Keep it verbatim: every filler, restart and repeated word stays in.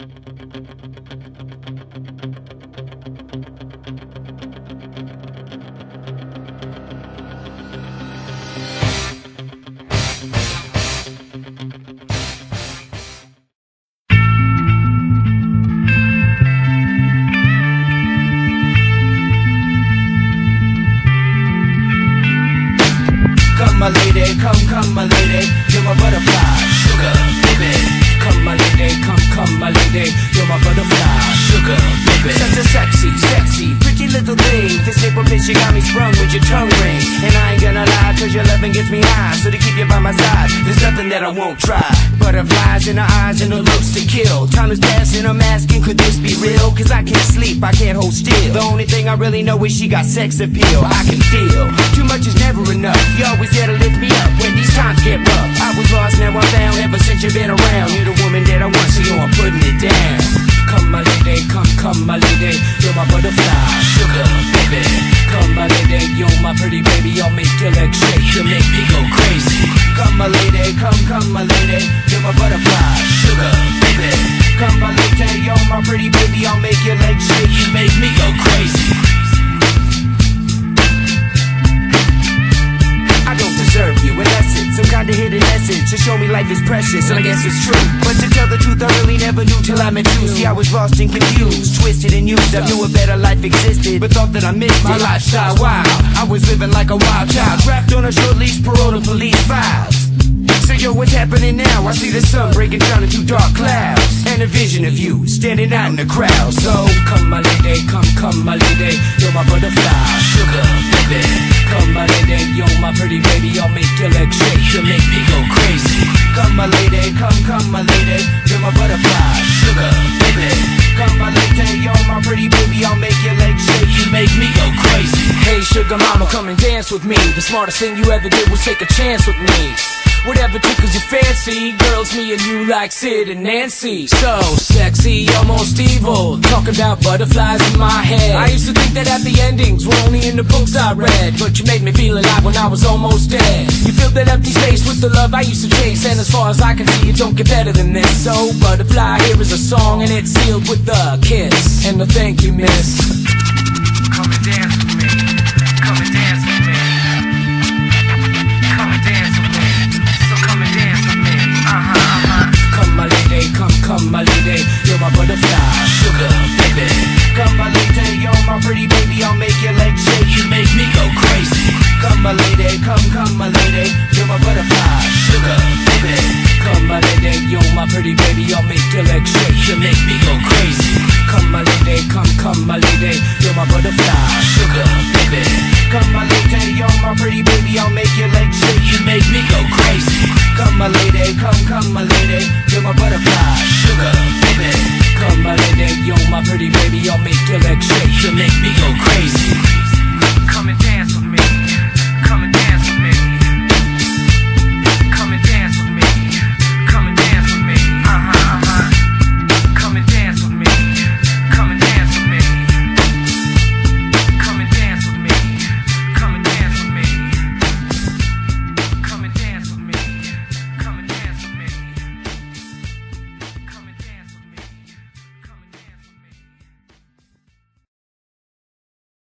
My lady, come, come, my lady, you're my butterfly, sugar, baby. Come, my lady, come, come, my lady, you're my butterfly, sugar, baby. Such a sexy, sexy, pretty little thing. This April bitch, you got me sprung with your tongue ring. And I ain't gonna lie, cause your loving gets me high. So to keep you by my side, there's nothing that I won't try. Butterflies in her eyes and her looks to kill. Time is passing, I'm asking, could this be real? Cause I can't sleep, I can't hold still. The only thing I really know is she got sex appeal. I can feel, too much is never enough. You always there to lift me up when these times get rough. I was lost, now I'm found, ever since you've been around. You're the woman that I want, so yo, I'm putting it down. Come, my lady, come, come, my lady, you're my butterfly, sugar, baby. Come, my lady, you're my pretty baby, I'll make your legs shake, you make me go crazy. Come, my lady, come, come, my lady, you're my butterfly, sugar, baby. Come, my lady, you're my pretty baby, I'll make your legs shake, you make me go crazy. I don't deserve you, unless it's some kind of hidden message to show me life is precious, and I guess it's true. But to tell the truth, I really never knew till I met you. See, I was lost and confused, twisted and used. I knew a better life existed, but thought that I missed my lifestyle. Wow, I was living like a wild child, trapped on a short leash, parole to police files. So yo, what's happening now? I see the sun breaking down into dark clouds, and a vision of you standing out in the crowd. So come, my lady, come, come, my lady, you're my butterfly, sugar, baby. Come, my lady, you're my pretty baby, I'll make your legs shake, you make me go crazy. Come, my lady, come, come, my lady, you're my butterfly, sugar, baby. Come, my lady, you're my pretty baby, I'll make your legs shake, you make me go crazy. Hey, sugar mama, come and dance with me. The smartest thing you ever did was take a chance with me. Whatever tickles your fancy, girls, me and you like Sid and Nancy. So sexy, almost evil, talking about butterflies in my head. I used to think that happy endings were only in the books I read, but you made me feel alive when I was almost dead. You filled that empty space with the love I used to chase, and as far as I can see, it don't get better than this. So butterfly, here is a song, and it's sealed with a kiss and a thank you, miss. Come and dance with me, come and dance with me, come and dance with me. Uh-huh, uh-huh. Come, my lady, come, come, my lady, you're my butterfly, sugar, baby. Come, my lady, you're my pretty baby, I'll make your legs shake, you make me go crazy. Come, my lady, come, come, my lady, you're my butterfly, sugar, baby. Come, my lady, you're my pretty baby, I'll make your legs shake, you make me go crazy. Come, my lady, come, come, my lady, you're my butterfly, sugar, baby. Come, my